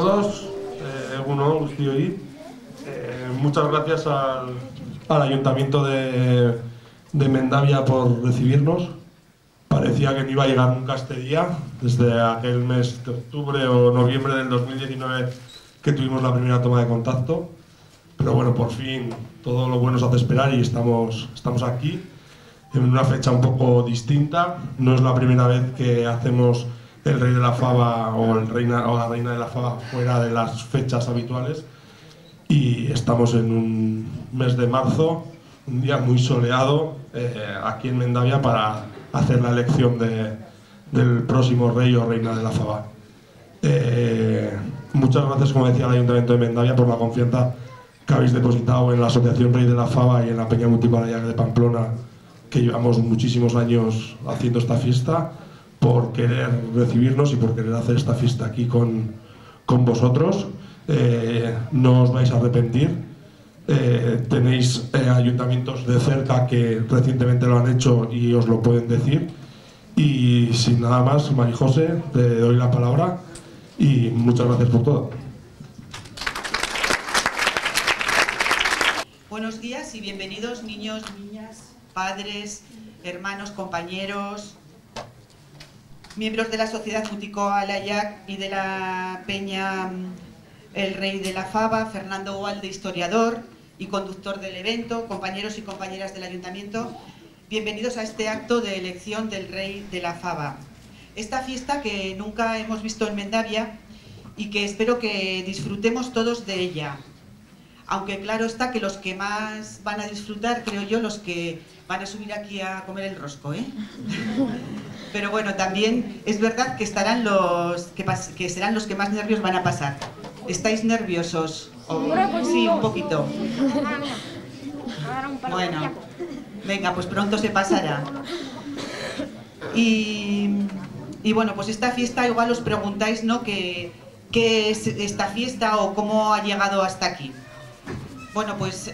todos. Uno, Guztioi. Muchas gracias al Ayuntamiento de Mendavia por recibirnos. Parecía que no iba a llegar nunca este día, desde aquel mes de octubre o noviembre del 2019 que tuvimos la primera toma de contacto. Pero bueno, por fin todo lo bueno se hace esperar y estamos aquí en una fecha un poco distinta. No es la primera vez que hacemos el Rey de la Fava o la Reina de la Fava fuera de las fechas habituales, y estamos en un mes de marzo, un día muy soleado aquí en Mendavia para hacer la elección del próximo Rey o Reina de la Fava. Muchas gracias, como decía, al Ayuntamiento de Mendavia por la confianza que habéis depositado en la Asociación Rey de la Fava y en la Peña Multiparroquial de Pamplona, que llevamos muchísimos años haciendo esta fiesta, por querer recibirnos y por querer hacer esta fiesta aquí con vosotros. No os vais a arrepentir. Tenéis ayuntamientos de cerca que recientemente lo han hecho y os lo pueden decir. Y sin nada más, Mari José, te doy la palabra y muchas gracias por todo. Buenos días y bienvenidos, niños, niñas, padres, hermanos, compañeros, miembros de la Sociedad Mutico Alayac y de la Peña El Rey de la Fava, Fernando Ualde, historiador y conductor del evento, compañeros y compañeras del Ayuntamiento. Bienvenidos a este acto de elección del Rey de la Fava. Esta fiesta que nunca hemos visto en Mendavia y que espero que disfrutemos todos de ella. Aunque claro está que los que más van a disfrutar, creo yo, los que van a subir aquí a comer el rosco, ¿eh? Pero bueno, también es verdad que estarán que serán los que más nervios van a pasar. ¿Estáis nerviosos? Sí, un poquito. Bueno, venga, pues pronto se pasará. Y bueno, pues esta fiesta igual os preguntáis, ¿no? ¿Qué es esta fiesta o cómo ha llegado hasta aquí? Bueno, pues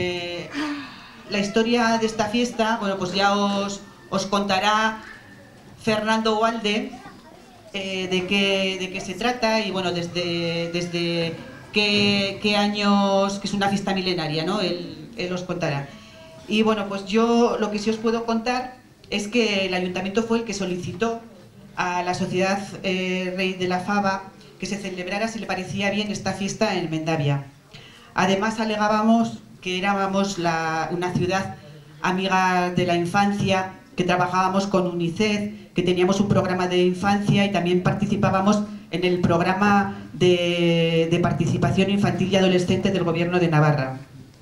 la historia de esta fiesta, bueno, pues ya os contará Fernando Ualde de qué se trata y bueno, desde qué años, que es una fiesta milenaria, ¿no? Él os contará. Y bueno, pues yo lo que sí os puedo contar es que el Ayuntamiento fue el que solicitó a la Sociedad Rey de la Fava que se celebrara, si le parecía bien, esta fiesta en Mendavia. Además alegábamos que éramos una ciudad amiga de la infancia, que trabajábamos con UNICEF, que teníamos un programa de infancia y también participábamos en el programa de participación infantil y adolescente del Gobierno de Navarra.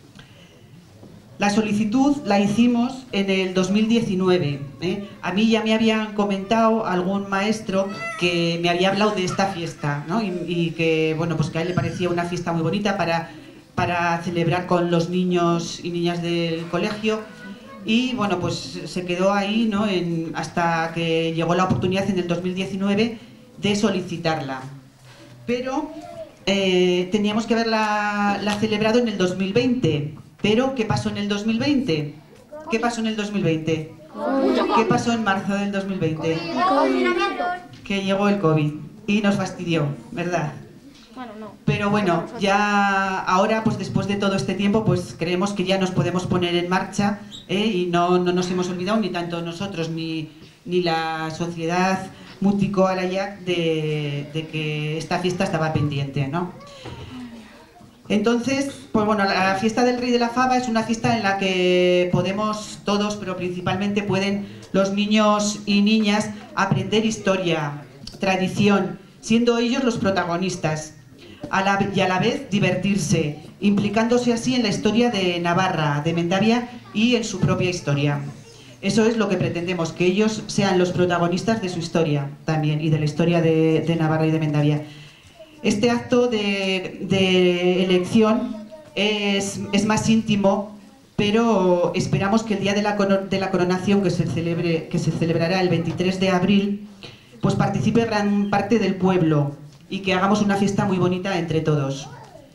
La solicitud la hicimos en el 2019. A mí ya me habían comentado algún maestro que me había hablado de esta fiesta, ¿no? y que, bueno, pues que a él le parecía una fiesta muy bonita para celebrar con los niños y niñas del colegio. Y bueno, pues se quedó ahí, ¿no? Hasta que llegó la oportunidad en el 2019 de solicitarla. Pero teníamos que haberla celebrado en el 2020. Pero ¿qué pasó en el 2020? ¿Qué pasó en el 2020? ¿Qué pasó en marzo del 2020? Que llegó el COVID y nos fastidió, ¿verdad? Pero bueno, ya ahora, pues después de todo este tiempo, pues creemos que ya nos podemos poner en marcha, y no nos hemos olvidado, ni tanto nosotros ni la Sociedad Mutico Alayac, de que esta fiesta estaba pendiente, ¿no? Entonces, pues bueno, la fiesta del Rey de la Fava es una fiesta en la que podemos todos, pero principalmente pueden los niños y niñas aprender historia, tradición, siendo ellos los protagonistas. Y a la vez divertirse, implicándose así en la historia de Navarra, de Mendavia y en su propia historia. Eso es lo que pretendemos, que ellos sean los protagonistas de su historia también y de la historia de Navarra y de Mendavia. Este acto de elección es más íntimo, pero esperamos que el día de la coronación, que se celebrará el 23 de abril, pues participe gran parte del pueblo y que hagamos una fiesta muy bonita entre todos.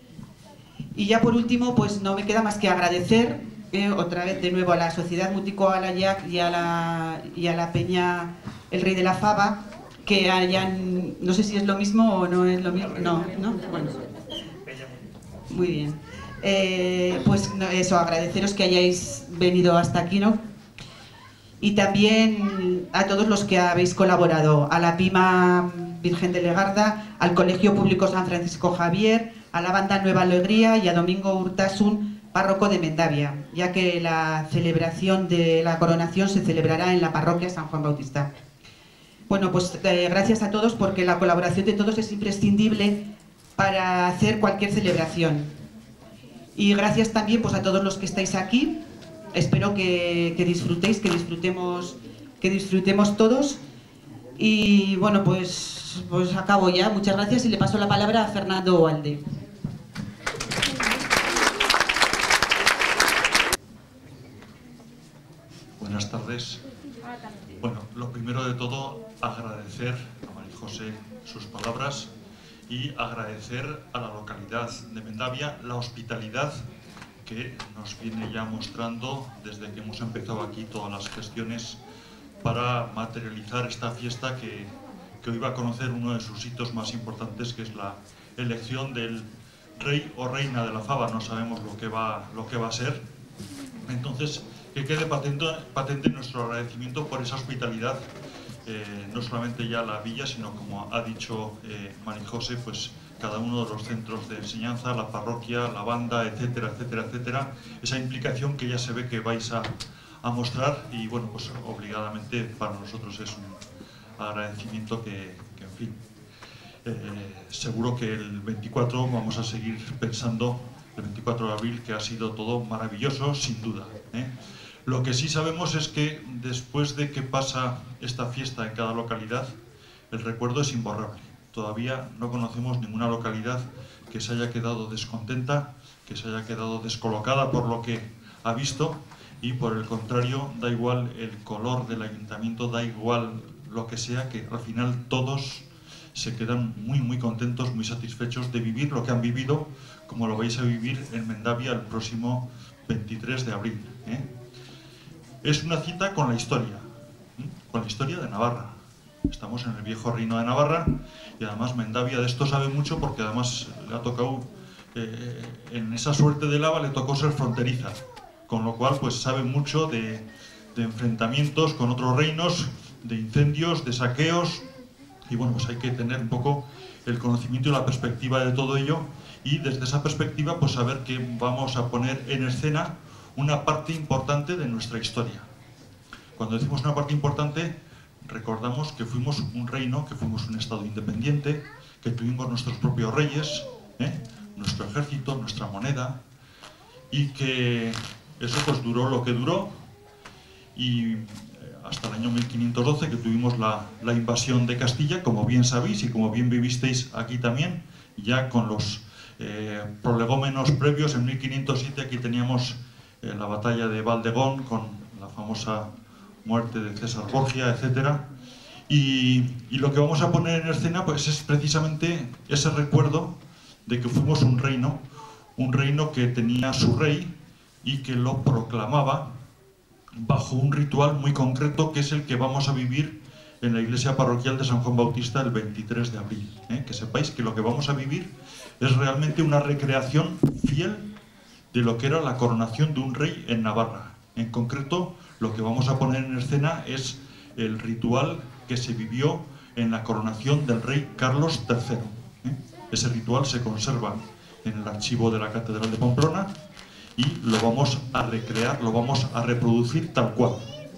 Y ya por último, pues no me queda más que agradecer otra vez de nuevo a la Sociedad Mutico Alayac y a la Peña El Rey de la Fava que hayan, no sé si es lo mismo o no es lo mismo, no, bueno, muy bien. Pues eso, agradeceros que hayáis venido hasta aquí, ¿no? Y también a todos los que habéis colaborado, a la Pima Virgen de Legarda, al Colegio Público San Francisco Javier, a la Banda Nueva Alegría y a Domingo Urtasun, párroco de Mendavia, ya que la celebración de la coronación se celebrará en la parroquia San Juan Bautista. Bueno, pues gracias a todos, porque la colaboración de todos es imprescindible para hacer cualquier celebración. Y gracias también pues a todos los que estáis aquí. Espero que disfrutéis, que disfrutemos todos. Y bueno, pues acabo ya. Muchas gracias y le paso la palabra a Fernando Oalde. Buenas tardes. Bueno, lo primero de todo, agradecer a María José sus palabras y agradecer a la localidad de Mendavia la hospitalidad que nos viene ya mostrando desde que hemos empezado aquí todas las gestiones para materializar esta fiesta que hoy va a conocer uno de sus hitos más importantes, que es la elección del rey o reina de la fava. No sabemos lo que va a ser. Entonces, que quede patente nuestro agradecimiento por esa hospitalidad, no solamente ya la villa, sino, como ha dicho María José, pues cada uno de los centros de enseñanza, la parroquia, la banda, etcétera, etcétera, etcétera. Esa implicación que ya se ve que vais a mostrar, y bueno, pues obligadamente para nosotros es un agradecimiento que en fin, seguro que el 24 vamos a seguir pensando, el 24 de abril, que ha sido todo maravilloso, sin duda, ¿eh? Lo que sí sabemos es que después de que pasa esta fiesta en cada localidad, el recuerdo es imborrable. Todavía no conocemos ninguna localidad que se haya quedado descontenta, que se haya quedado descolocada por lo que ha visto, y por el contrario, da igual el color del ayuntamiento, da igual lo que sea, que al final todos se quedan muy contentos, muy satisfechos de vivir lo que han vivido, como lo vais a vivir en Mendavia el próximo 23 de abril, ¿eh? Es una cita con la historia de Navarra. Estamos en el viejo reino de Navarra y además Mendavia de esto sabe mucho, porque además le ha tocado, en esa suerte de lava le tocó ser fronteriza, con lo cual pues sabe mucho de enfrentamientos con otros reinos, de incendios, de saqueos, y bueno, pues hay que tener un poco el conocimiento y la perspectiva de todo ello, y desde esa perspectiva pues saber que vamos a poner en escena una parte importante de nuestra historia. Cuando decimos una parte importante, recordamos que fuimos un reino, que fuimos un estado independiente, que tuvimos nuestros propios reyes, nuestro ejército, nuestra moneda, y que eso pues duró lo que duró, y hasta el año 1512, que tuvimos la invasión de Castilla, como bien sabéis y como bien vivisteis aquí también, ya con los prolegómenos previos. En 1507 aquí teníamos la batalla de Valdegón, con la famosa muerte de César Borgia, etc. Y lo que vamos a poner en escena pues es precisamente ese recuerdo de que fuimos un reino que tenía su rey y que lo proclamaba bajo un ritual muy concreto, que es el que vamos a vivir en la iglesia parroquial de San Juan Bautista el 23 de abril. Que sepáis que lo que vamos a vivir es realmente una recreación fiel de lo que era la coronación de un rey en Navarra. En concreto, lo que vamos a poner en escena es el ritual que se vivió en la coronación del rey Carlos III. Ese ritual se conserva en el archivo de la Catedral de Pamplona y lo vamos a recrear, lo vamos a reproducir tal cual.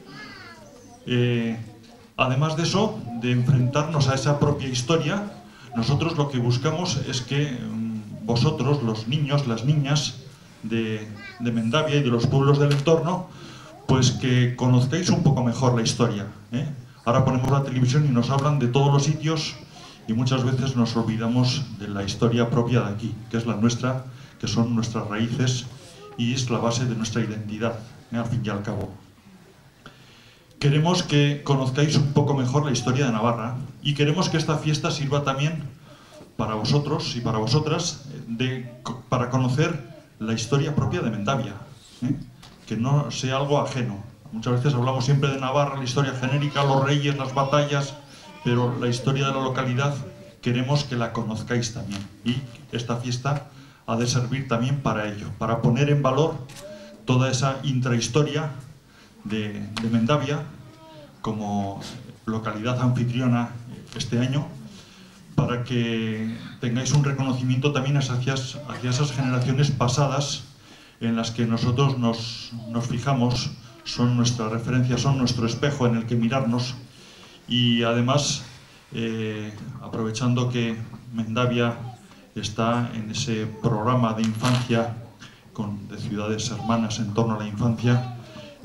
Además de eso, de enfrentarnos a esa propia historia, nosotros lo que buscamos es que vosotros, los niños, las niñas de Mendavia y de los pueblos del entorno, pues que conozcáis un poco mejor la historia, ¿eh? Ahora ponemos la televisión y nos hablan de todos los sitios y muchas veces nos olvidamos de la historia propia de aquí, que es la nuestra, que son nuestras raíces y es la base de nuestra identidad, al fin y al cabo. Queremos que conozcáis un poco mejor la historia de Navarra y queremos que esta fiesta sirva también para vosotros y para vosotras, para conocer la historia propia de Mendavia, que no sea algo ajeno. Muchas veces hablamos siempre de Navarra, la historia genérica, los reyes, las batallas, pero la historia de la localidad queremos que la conozcáis también, y esta fiesta ha de servir también para ello, para poner en valor toda esa intrahistoria de Mendavia como localidad anfitriona este año, para que tengáis un reconocimiento también hacia esas generaciones pasadas en las que nosotros nos fijamos, son nuestra referencia, son nuestro espejo en el que mirarnos. Y además, aprovechando que Mendavia está en ese programa de infancia de ciudades hermanas en torno a la infancia,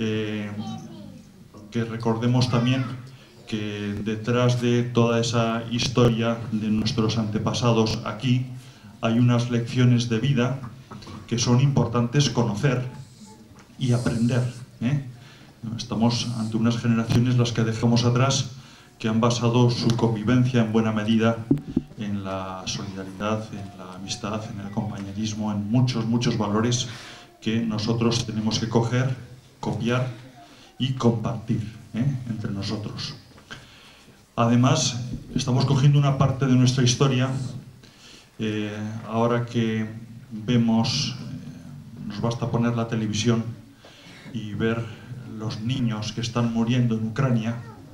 que recordemos también que detrás de toda esa historia de nuestros antepasados aquí hay unas lecciones de vida que son importantes conocer y aprender, ¿eh? Estamos ante unas generaciones, las que dejamos atrás, que han basado su convivencia en buena medida en la solidaridad, en la amistad, en el compañerismo, en muchos valores que nosotros tenemos que coger, copiar y compartir, entre nosotros. Además, estamos cogiendo una parte de nuestra historia, ahora que vemos, nos basta poner la televisión y ver los niños que están muriendo en Ucrania,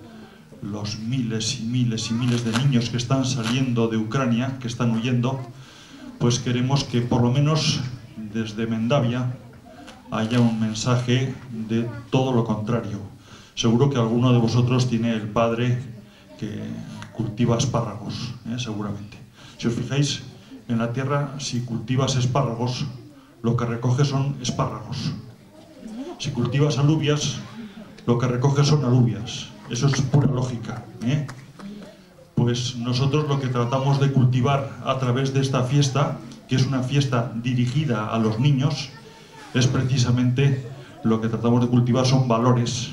los miles y miles y miles de niños que están saliendo de Ucrania, que están huyendo, pues queremos que por lo menos desde Mendavia haya un mensaje de todo lo contrario. Seguro que alguno de vosotros tiene el padre que cultiva espárragos, seguramente. Si os fijáis, en la tierra, si cultivas espárragos, lo que recoges son espárragos. Si cultivas alubias, lo que recoges son alubias. Eso es pura lógica, ¿eh? Pues nosotros lo que tratamos de cultivar a través de esta fiesta, que es una fiesta dirigida a los niños, es precisamente lo que tratamos de cultivar son valores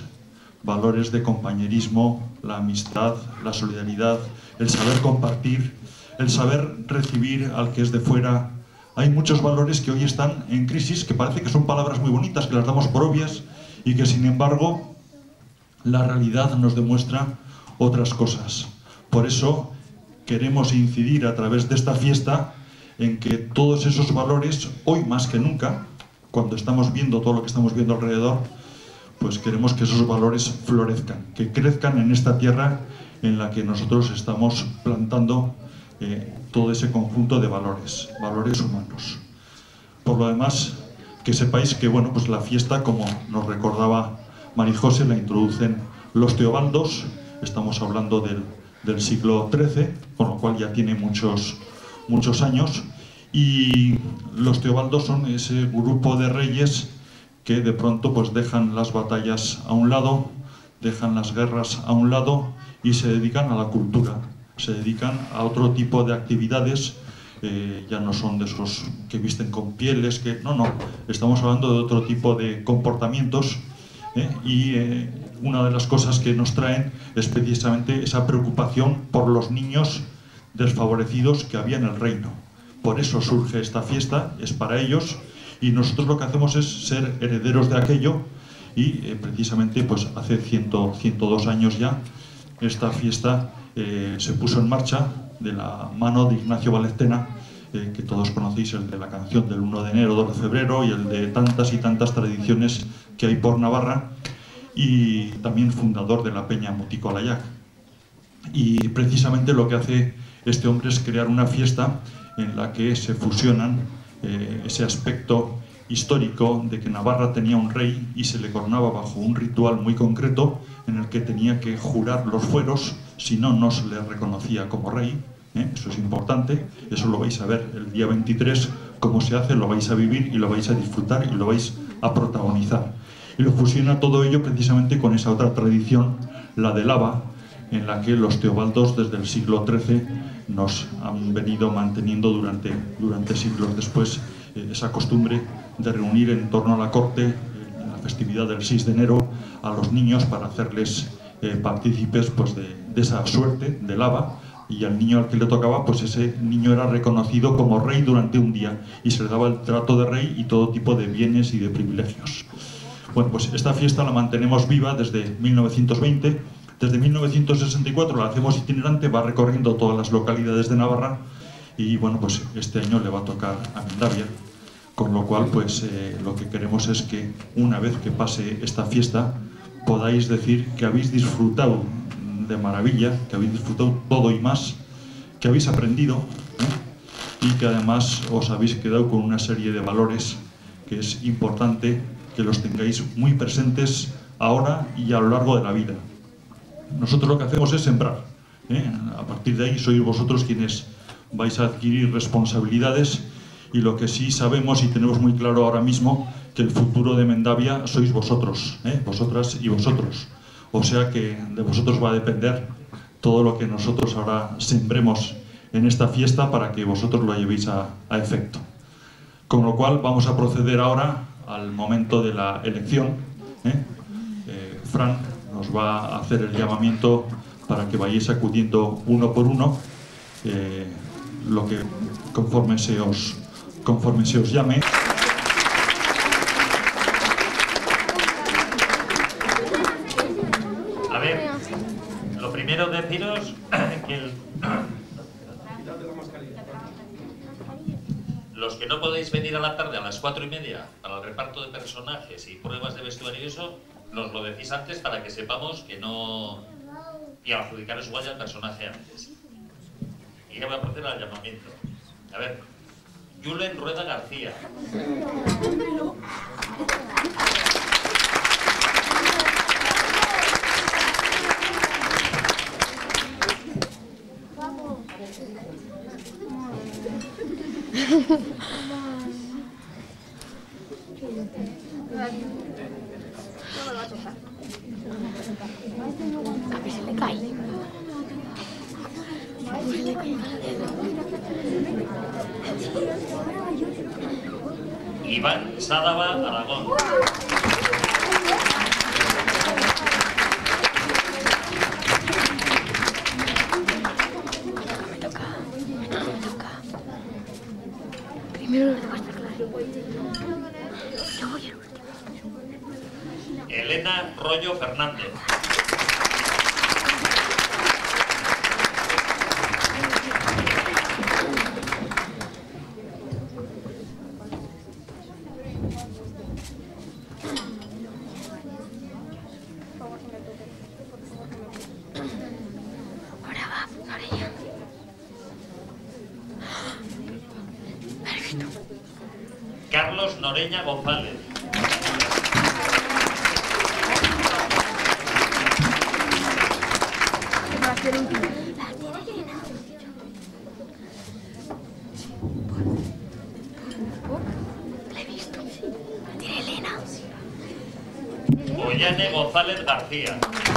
de compañerismo, la amistad, la solidaridad, el saber compartir, el saber recibir al que es de fuera. Hay muchos valores que hoy están en crisis, que parece que son palabras muy bonitas, que las damos por obvias, y que sin embargo la realidad nos demuestra otras cosas. Por eso queremos incidir a través de esta fiesta en que todos esos valores, hoy más que nunca, cuando estamos viendo todo lo que estamos viendo alrededor, pues queremos que esos valores florezcan, que crezcan en esta tierra en la que nosotros estamos plantando todo ese conjunto de valores humanos. Por lo demás, que sepáis que bueno, pues la fiesta, como nos recordaba María José, la introducen los Teobaldos. Estamos hablando del siglo XIII, con lo cual ya tiene muchos años, y los Teobaldos son ese grupo de reyes que de pronto pues dejan las batallas a un lado, dejan las guerras a un lado y se dedican a la cultura, se dedican a otro tipo de actividades. Ya no son de esos que visten con pieles, no, estamos hablando de otro tipo de comportamientos, y una de las cosas que nos traen es precisamente esa preocupación por los niños desfavorecidos que había en el reino. Por eso surge esta fiesta, es para ellos, y nosotros lo que hacemos es ser herederos de aquello, y precisamente pues hace 102 años ya esta fiesta se puso en marcha de la mano de Ignacio Valestena, que todos conocéis, el de la canción del 1 de enero, 2 de febrero, y el de tantas y tantas tradiciones que hay por Navarra, y también fundador de la Peña Mutico Alayac. Y precisamente lo que hace este hombre es crear una fiesta en la que se fusionan ese aspecto histórico de que Navarra tenía un rey y se le coronaba bajo un ritual muy concreto en el que tenía que jurar los fueros, si no, no se le reconocía como rey. Eso es importante, eso lo vais a ver el día 23, cómo se hace, lo vais a vivir y lo vais a disfrutar y lo vais a protagonizar. Y lo fusiona todo ello precisamente con esa otra tradición, la de Lava, en la que los Teobaldos desde el siglo XIII nos han venido manteniendo durante siglos después esa costumbre de reunir en torno a la corte, en la festividad del 6 de enero, a los niños para hacerles partícipes pues, de esa suerte de Lava, y al niño al que le tocaba, pues ese niño era reconocido como rey durante un día y se le daba el trato de rey y todo tipo de bienes y de privilegios. Bueno, pues esta fiesta la mantenemos viva desde 1920, Desde 1964 la hacemos itinerante, va recorriendo todas las localidades de Navarra y bueno, pues este año le va a tocar a Mendavia, con lo cual pues lo que queremos es que una vez que pase esta fiesta podáis decir que habéis disfrutado de maravilla, que habéis disfrutado todo y más, que habéis aprendido, y que además os habéis quedado con una serie de valores que es importante que los tengáis muy presentes ahora y a lo largo de la vida. Nosotros lo que hacemos es sembrar, a partir de ahí sois vosotros quienes vais a adquirir responsabilidades, y lo que sí sabemos y tenemos muy claro ahora mismo, que el futuro de Mendavia sois vosotros, vosotras y vosotros. O sea que de vosotros va a depender todo lo que nosotros ahora sembremos en esta fiesta para que vosotros lo llevéis a efecto. Con lo cual vamos a proceder ahora al momento de la elección. Fran nos va a hacer el llamamiento para que vayáis acudiendo uno por uno, lo que conforme se os llame. A ver, lo primero deciros que los que no podéis venir a la tarde a las 4:30 para el reparto de personajes y pruebas de vestuario y eso, nos lo decís antes para que sepamos que no... y adjudicaros igual ya el personaje antes. Y ya voy a proceder al llamamiento. A ver, Julen Rueda García. Iván Sádava Aragón. Primero lo basta claro. Elena Rollo Fernández. Ahora va, Noreña. Perfecto. Carlos Noreña González. La he visto. Tiene Elena. Ollane González García.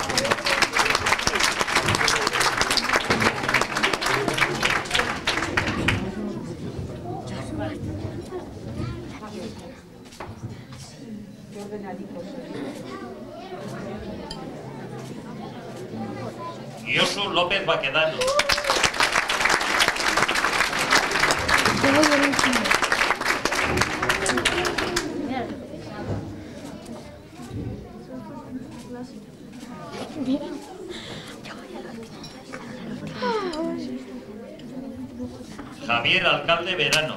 Yosu López Baquedano. Yo voy al último. Mira. Yo voy al último. Javier Alcalde Verano.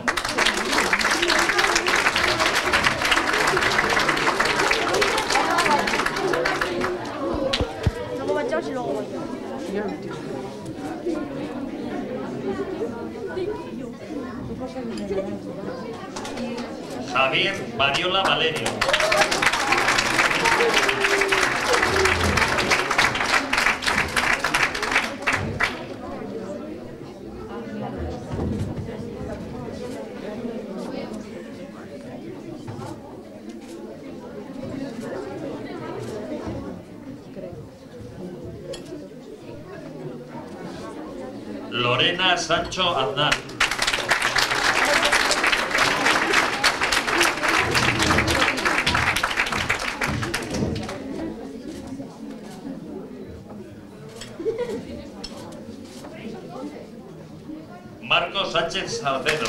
Javier Variola Valerio. Lorena Sancho Aznar. Marcos Sánchez Salcedo.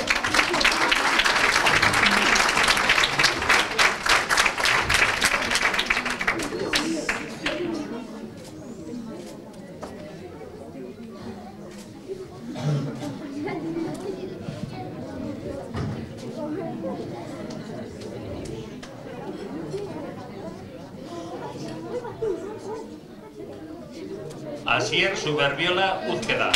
Asier Suberbiola Uzqueda.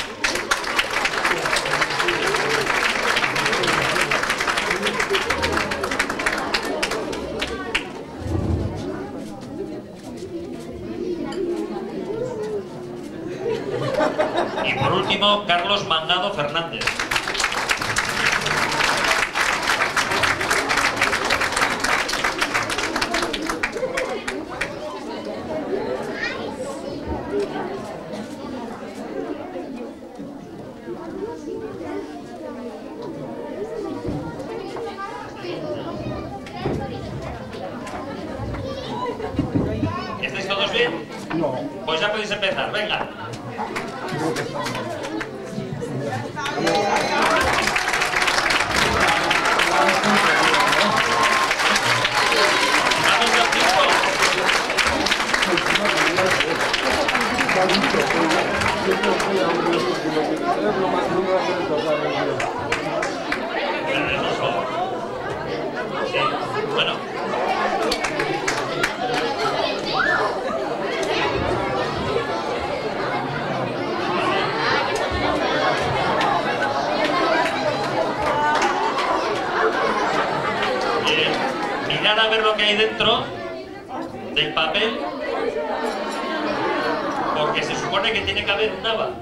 Y por último, Carlos Mangado Fernández. ¿Estáis todos bien? No. Pues ya podéis empezar, venga. Sí, bueno. Mirad a ver lo que hay dentro del papel, porque se supone que tiene que haber un haba.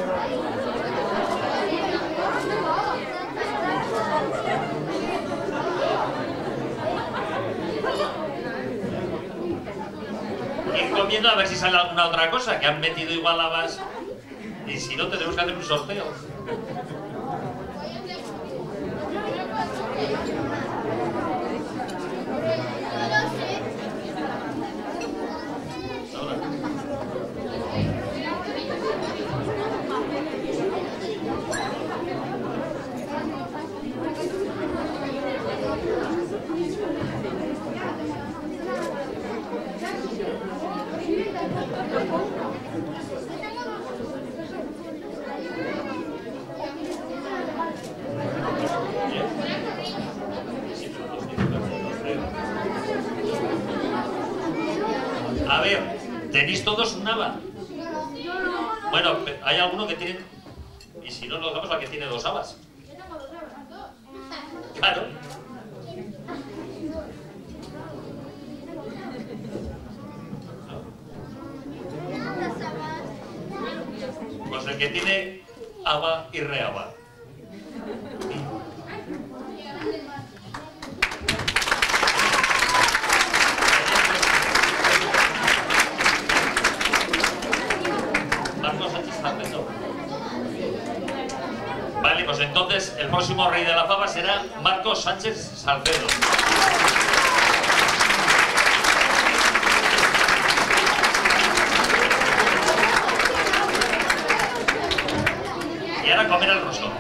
Ir comiendo a ver si sale alguna otra cosa, que han metido igual habas, y si no tendremos que hacer un sorteo. A ver, ¿tenéis todos un haba? Bueno, hay alguno que tiene... Y si no, nos damos al que tiene dos habas. Claro. Pues el que tiene haba y rehaba. Vale, pues entonces el próximo rey de la fava será Marcos Sánchez Salcedo. Y ahora comer el roscón.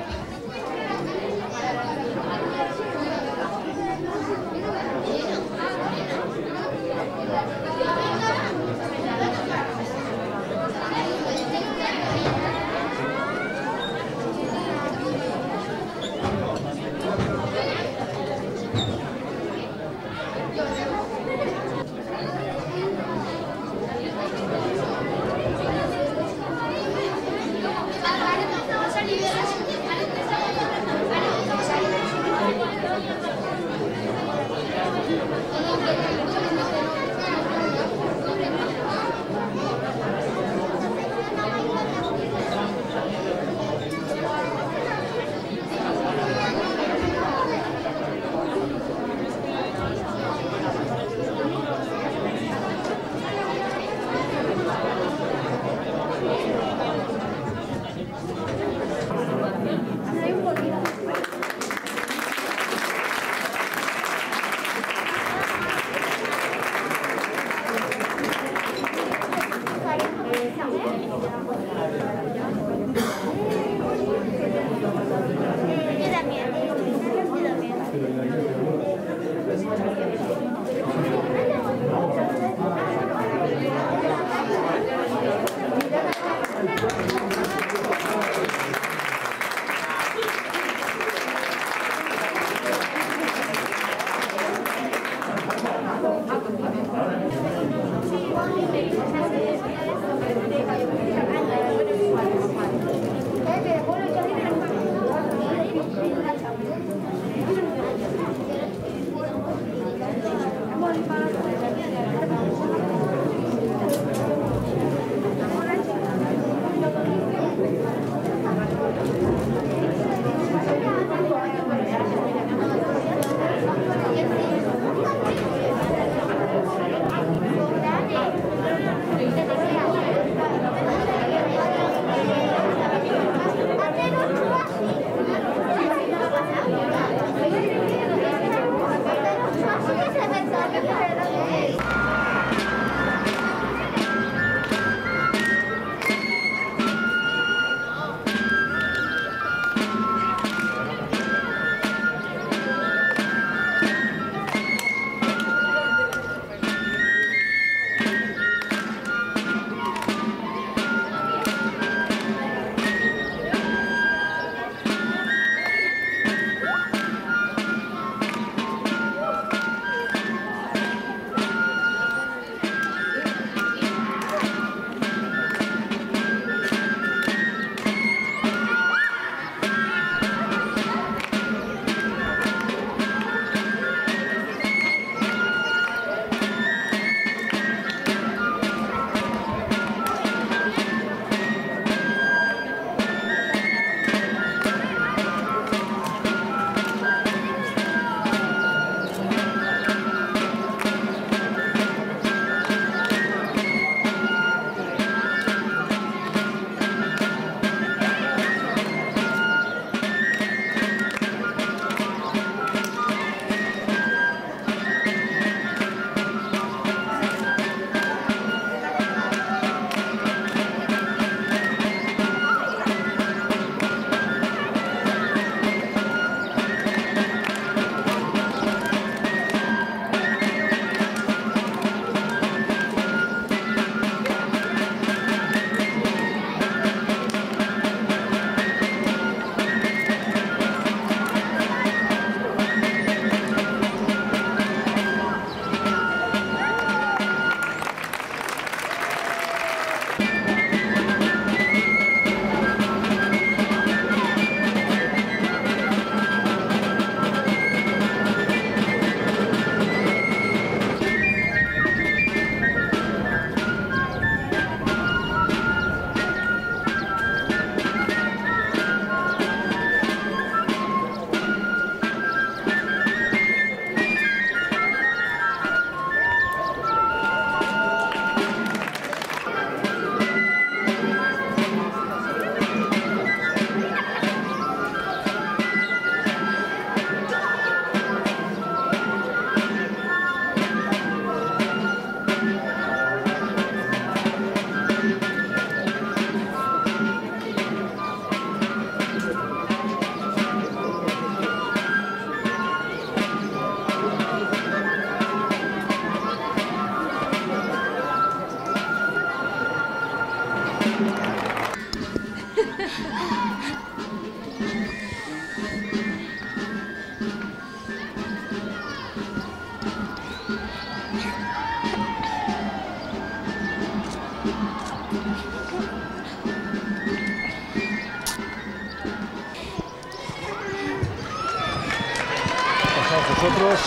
Vosotros.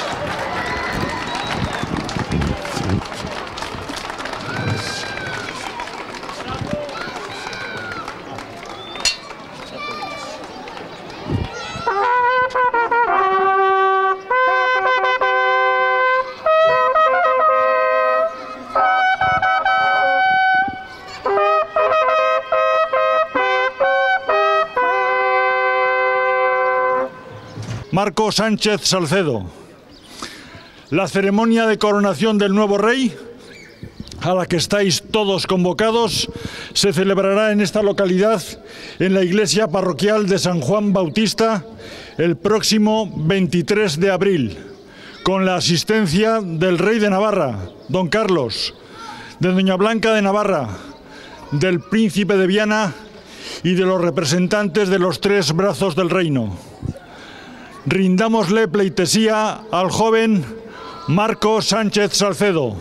Marco Sánchez Salcedo. La ceremonia de coronación del nuevo rey, a la que estáis todos convocados, se celebrará en esta localidad, en la iglesia parroquial de San Juan Bautista, el próximo 23 de abril, con la asistencia del rey de Navarra, don Carlos, de doña Blanca de Navarra, del príncipe de Viana y de los representantes de los tres brazos del reino. Rindámosle pleitesía al joven Marco Sánchez Salcedo.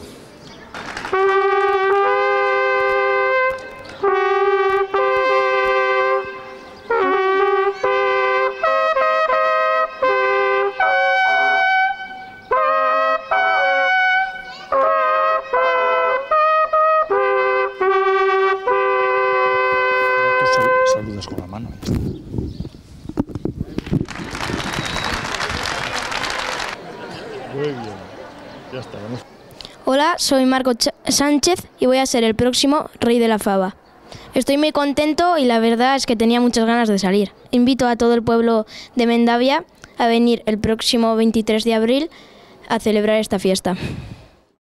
Saludas con la mano. Muy bien, ya está. Hola, soy Marco Sánchez y voy a ser el próximo rey de la fava. Estoy muy contento y la verdad es que tenía muchas ganas de salir. Invito a todo el pueblo de Mendavia a venir el próximo 23 de abril a celebrar esta fiesta.